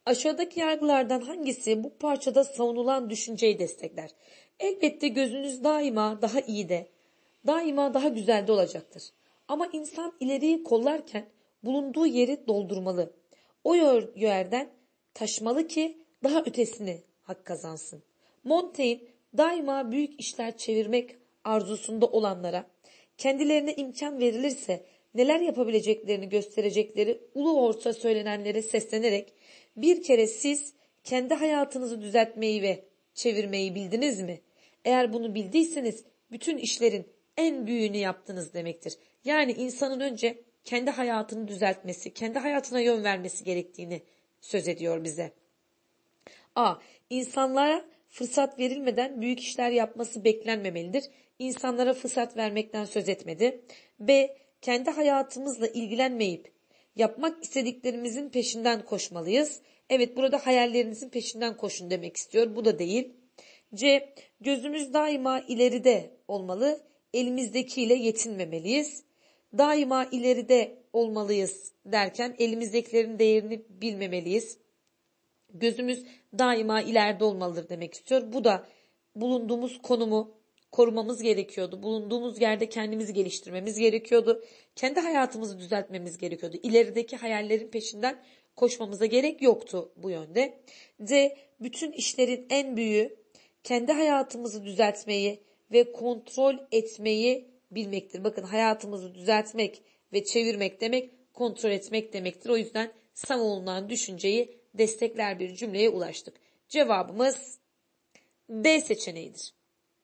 Aşağıdaki yargılardan hangisi bu parçada savunulan düşünceyi destekler? Elbette gözünüz daima daha iyi de, daima daha güzel de olacaktır. Ama insan ileriyi kollarken bulunduğu yeri doldurmalı. O yerden taşmalı ki daha ötesini hak kazansın. Montaigne daima büyük işler çevirmek arzusunda olanlara, kendilerine imkan verilirse neler yapabileceklerini gösterecekleri ulu orta söylenenlere seslenerek, bir kere siz kendi hayatınızı düzeltmeyi ve çevirmeyi bildiniz mi? Eğer bunu bildiyseniz bütün işlerin en büyüğünü yaptınız demektir. Yani insanın önce kendi hayatını düzeltmesi, kendi hayatına yön vermesi gerektiğini söz ediyor bize. A. İnsanlara fırsat verilmeden büyük işler yapması beklenmemelidir. İnsanlara fırsat vermekten söz etmedi. B. Kendi hayatımızla ilgilenmeyip yapmak istediklerimizin peşinden koşmalıyız. Evet, burada hayallerinizin peşinden koşun demek istiyor. Bu da değil. C. Gözümüz daima ileride olmalı. Elimizdekiyle yetinmemeliyiz. Daima ileride olmalıyız derken elimizdekilerin değerini bilmemeliyiz. Gözümüz daima ileride olmalıdır demek istiyor. Bu da bulunduğumuz konumu korumamız gerekiyordu. Bulunduğumuz yerde kendimizi geliştirmemiz gerekiyordu. Kendi hayatımızı düzeltmemiz gerekiyordu. İlerideki hayallerin peşinden koşmamıza gerek yoktu bu yönde. D. Bütün işlerin en büyüğü kendi hayatımızı düzeltmeyi ve kontrol etmeyi bilmektir. Bakın, hayatımızı düzeltmek ve çevirmek demek kontrol etmek demektir. O yüzden savunulan düşünceyi destekler bir cümleye ulaştık. Cevabımız D seçeneğidir.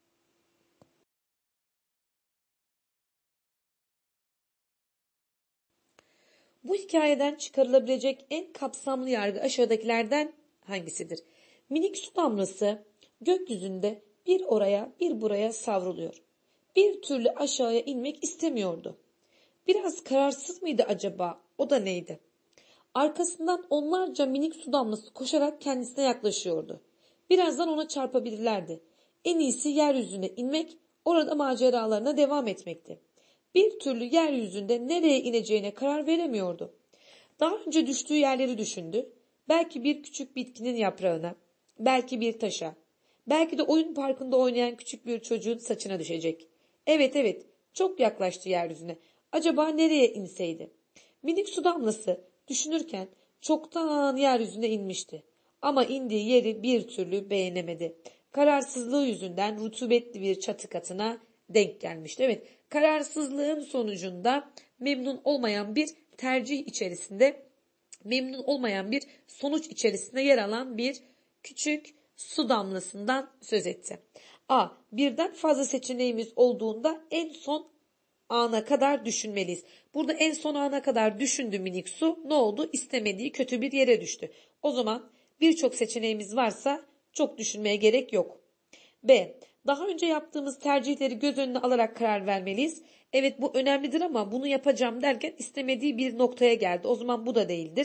Bu hikayeden çıkarılabilecek en kapsamlı yargı aşağıdakilerden hangisidir? Minik su damlası gökyüzünde bir oraya bir buraya savruluyor. Bir türlü aşağıya inmek istemiyordu. Biraz kararsız mıydı acaba? O da neydi? Arkasından onlarca minik su damlası koşarak kendisine yaklaşıyordu. Birazdan ona çarpabilirlerdi. En iyisi yeryüzüne inmek, orada maceralarına devam etmekti. Bir türlü yeryüzünde nereye ineceğine karar veremiyordu. Daha önce düştüğü yerleri düşündü. Belki bir küçük bitkinin yaprağına, belki bir taşa, belki de oyun parkında oynayan küçük bir çocuğun saçına düşecek. Evet, çok yaklaştı yeryüzüne. Acaba nereye inseydi? Minik su damlası düşünürken çoktan yeryüzüne inmişti. Ama indiği yeri bir türlü beğenemedi. Kararsızlığı yüzünden rutubetli bir çatı katına denk gelmişti. Evet, kararsızlığın sonucunda memnun olmayan bir tercih içerisinde, memnun olmayan bir sonuç içerisinde yer alan bir küçük su damlasından söz etti. A. Birden fazla seçeneğimiz olduğunda en son ana kadar düşünmeliyiz. Burada en son ana kadar düşündü minik su. Ne oldu? İstemediği kötü bir yere düştü. O zaman birçok seçeneğimiz varsa çok düşünmeye gerek yok. B. Daha önce yaptığımız tercihleri göz önüne alarak karar vermeliyiz. Evet, bu önemlidir ama bunu yapacağım derken istemediği bir noktaya geldi. O zaman bu da değildir.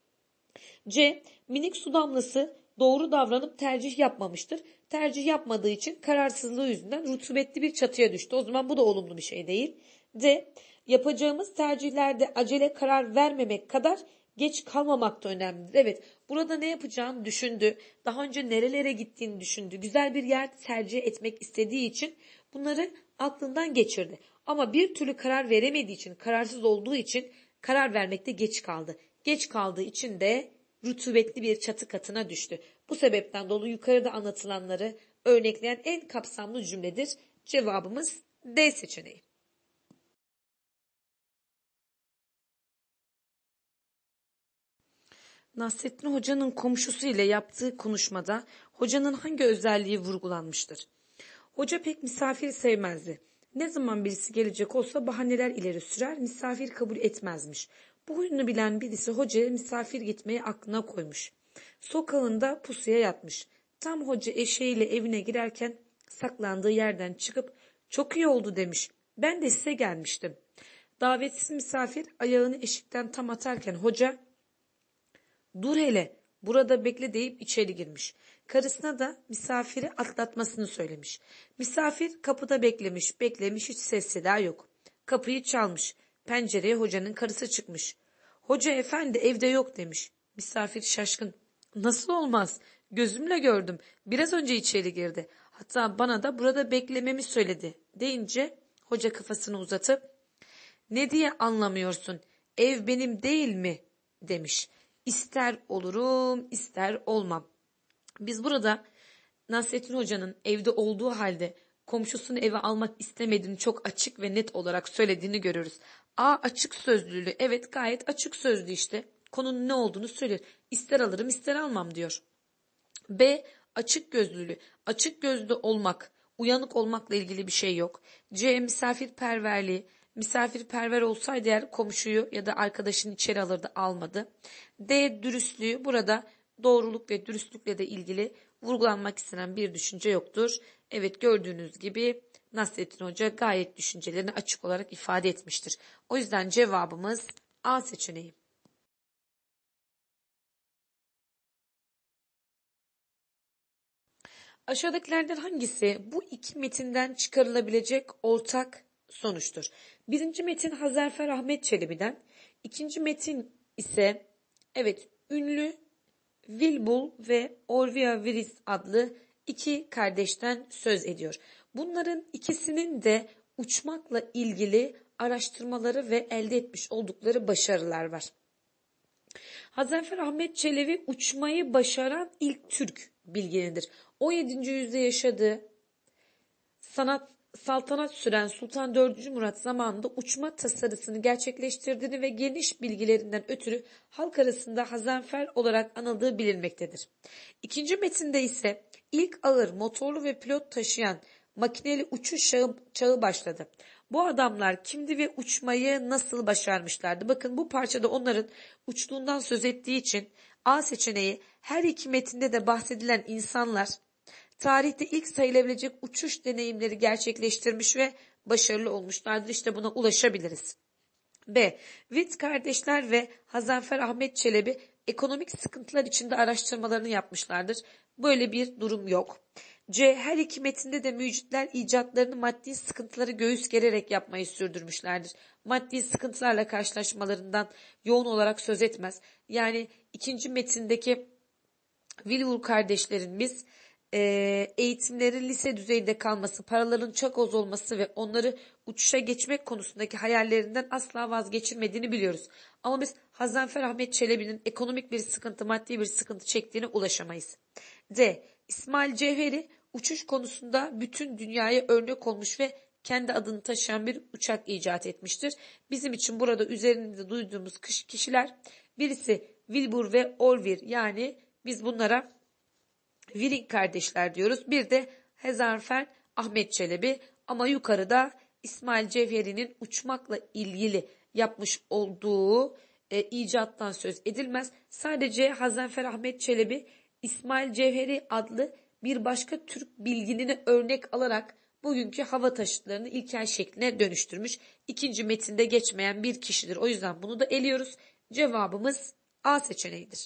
C. Minik su damlası doğru davranıp tercih yapmamıştır. Tercih yapmadığı için kararsızlığı yüzünden rutubetli bir çatıya düştü. O zaman bu da olumlu bir şey değil. D. Yapacağımız tercihlerde acele karar vermemek kadar geç kalmamak da önemlidir. Evet, burada ne yapacağını düşündü. Daha önce nerelere gittiğini düşündü. Güzel bir yer tercih etmek istediği için bunları aklından geçirdi. Ama bir türlü karar veremediği için, kararsız olduğu için karar vermekte geç kaldı. Geç kaldığı için de rutubetli bir çatı katına düştü. Bu sebepten dolayı yukarıda anlatılanları örnekleyen en kapsamlı cümledir. Cevabımız D seçeneği. Nasrettin Hoca'nın komşusu ile yaptığı konuşmada hocanın hangi özelliği vurgulanmıştır? Hoca pek misafir sevmezdi. Ne zaman birisi gelecek olsa bahaneler ileri sürer, misafir kabul etmezmiş. Bu huyunu bilen birisi hocaya misafir gitmeyi aklına koymuş. Sokağında pusuya yatmış. Tam hoca eşeğiyle evine girerken saklandığı yerden çıkıp "Çok iyi oldu" demiş. "Ben de size gelmiştim." Davetsiz misafir ayağını eşikten tam atarken hoca "Dur hele, burada bekle" deyip içeri girmiş. Karısına da misafiri atlatmasını söylemiş. Misafir kapıda beklemiş, hiç ses seda yok. Kapıyı çalmış. Pencereye hocanın karısı çıkmış. "Hoca efendi evde yok" demiş. Misafir şaşkın. Nasıl olmaz? Gözümle gördüm. Biraz önce içeri girdi. Hatta bana da burada beklememi söyledi deyince hoca kafasını uzatıp ne diye anlamıyorsun? Ev benim değil mi? Demiş. İster olurum, ister olmam. Biz burada Nasrettin Hoca'nın evde olduğu halde komşusunu eve almak istemediğini çok açık ve net olarak söylediğini görürüz. A, açık sözlülüğü. Evet, gayet açık sözlü işte. Konunun ne olduğunu söyler. İster alırım, ister almam diyor. B, açık gözlülüğü. Açık gözlü olmak, uyanık olmakla ilgili bir şey yok. C, misafirperverliği. Misafirperver olsaydı eğer komşuyu ya da arkadaşını içeri alırdı, almadı. D, dürüstlüğü. Burada doğruluk ve dürüstlükle de ilgili vurgulanmak istenen bir düşünce yoktur. Evet, gördüğünüz gibi Nasrettin Hoca gayet düşüncelerini açık olarak ifade etmiştir. O yüzden cevabımız A seçeneği. Aşağıdakilerden hangisi bu iki metinden çıkarılabilecek ortak sonuçtur? Birinci metin Hazarfer Ahmet Çelebi'den, ikinci metin ise evet ünlü Wilbur ve Orvia Willis adlı iki kardeşten söz ediyor. Bunların ikisinin de uçmakla ilgili araştırmaları ve elde etmiş oldukları başarılar var. Hazarfer Ahmet Çelebi uçmayı başaran ilk Türk bilginidir. 17. yüzyılda yaşadığı saltanat süren Sultan 4. Murat zamanında uçma tasarısını gerçekleştirdiğini ve geniş bilgilerinden ötürü halk arasında Hazarfer olarak anıldığı bilinmektedir. İkinci metinde ise ilk ağır motorlu ve pilot taşıyan makineli uçuş çağı başladı. Bu adamlar kimdi ve uçmayı nasıl başarmışlardı? Bakın bu parçada onların uçtuğundan söz ettiği için A seçeneği her iki metinde de bahsedilen insanlar tarihte ilk sayılabilecek uçuş deneyimleri gerçekleştirmiş ve başarılı olmuşlardır. İşte buna ulaşabiliriz. B. Witt kardeşler ve Hazarfer Ahmet Çelebi ekonomik sıkıntılar içinde araştırmalarını yapmışlardır. Böyle bir durum yok. C. Her iki metinde de mücitler icatlarını maddi sıkıntıları göğüs gererek yapmayı sürdürmüşlerdir. Maddi sıkıntılarla karşılaşmalarından yoğun olarak söz etmez. Yani ikinci metindeki Wilbur kardeşlerimiz eğitimlerin lise düzeyinde kalması, paraların çok az olması ve onları uçuşa geçmek konusundaki hayallerinden asla vazgeçirmediğini biliyoruz. Ama biz Hazarfer Ahmet Çelebi'nin ekonomik bir sıkıntı, maddi bir sıkıntı çektiğine ulaşamayız. D. İsmail Cevheri uçuş konusunda bütün dünyaya örnek olmuş ve kendi adını taşıyan bir uçak icat etmiştir. Bizim için burada üzerinde duyduğumuz kişiler birisi Wilbur ve Orville, yani biz bunlara Willing kardeşler diyoruz. Bir de Hazarfer Ahmet Çelebi, ama yukarıda İsmail Cevheri'nin uçmakla ilgili yapmış olduğu icattan söz edilmez. Sadece Hazarfer Ahmet Çelebi İsmail Cevheri adlı bir başka Türk bilginini örnek alarak bugünkü hava taşıtlarını ilkel şekline dönüştürmüş. İkinci metinde geçmeyen bir kişidir. O yüzden bunu da eliyoruz. Cevabımız A seçeneğidir.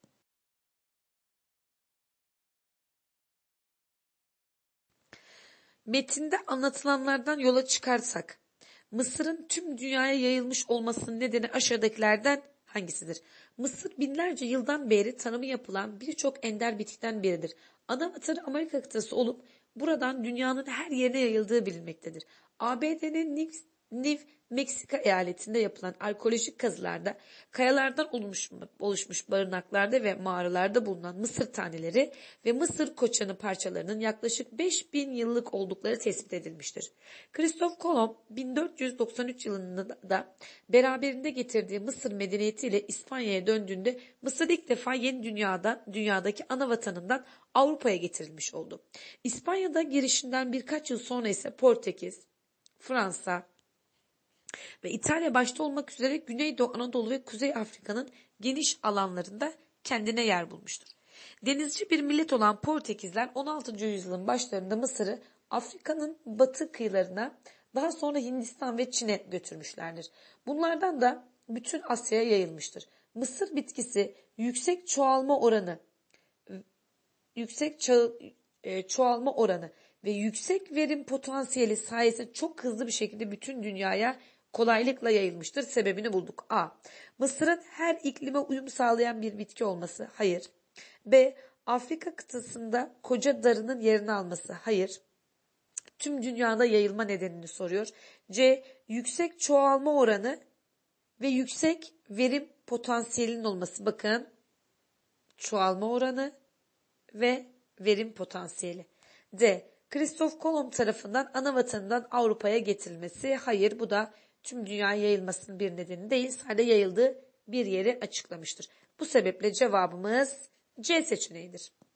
Metinde anlatılanlardan yola çıkarsak, Mısır'ın tüm dünyaya yayılmış olmasının nedeni aşağıdakilerden hangisidir? Mısır binlerce yıldan beri tanımı yapılan birçok ender bitkiden biridir. Ana vatanı Amerika kıtası olup buradan dünyanın her yerine yayıldığı bilinmektedir. ABD'nin New Meksika eyaletinde yapılan arkeolojik kazılarda kayalardan oluşmuş barınaklarda ve mağaralarda bulunan mısır taneleri ve mısır koçanı parçalarının yaklaşık 5000 yıllık oldukları tespit edilmiştir. Christoph Kolomb 1493 yılında beraberinde getirdiği Mısır medeniyetiyle İspanya'ya döndüğünde Mısır ilk defa yeni dünyadaki ana vatanından Avrupa'ya getirilmiş oldu. İspanya'da girişinden birkaç yıl sonra ise Portekiz, Fransa ve İtalya başta olmak üzere Güneydoğu Anadolu ve Kuzey Afrika'nın geniş alanlarında kendine yer bulmuştur. Denizci bir millet olan Portekizler 16. yüzyılın başlarında Mısır'ı Afrika'nın batı kıyılarına, daha sonra Hindistan ve Çin'e götürmüşlerdir. Bunlardan da bütün Asya'ya yayılmıştır. Mısır bitkisi çoğalma oranı ve yüksek verim potansiyeli sayesinde çok hızlı bir şekilde bütün dünyaya kolaylıkla yayılmıştır. Sebebini bulduk. A. Mısır'ın her iklime uyum sağlayan bir bitki olması. Hayır. B. Afrika kıtasında koca darının yerini alması. Hayır. Tüm dünyada yayılma nedenini soruyor. C. Yüksek çoğalma oranı ve yüksek verim potansiyelinin olması. Bakın, çoğalma oranı ve verim potansiyeli. D. Kristof Kolomb tarafından ana vatanından Avrupa'ya getirilmesi. Hayır, bu da tüm dünyaya yayılmasının bir nedeni değil. Sadece yayıldığı bir yeri açıklamıştır. Bu sebeple cevabımız C seçeneğidir.